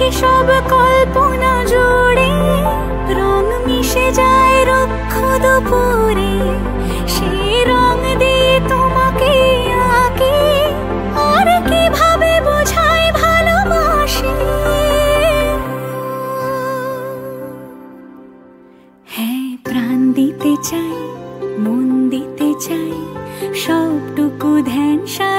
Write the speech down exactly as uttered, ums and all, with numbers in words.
সব কল্পনা জুড়ে রং মিশে যায় রুক্ষ দুপুরে, সেই রং দিয়ে তোমাকে আঁকি আর কিভাবে বোঝাই ভালোবাসি। হ্যাঁ, প্রাণ দিতে চাই, মন দিতে চাই, সবটুকু ধ্যান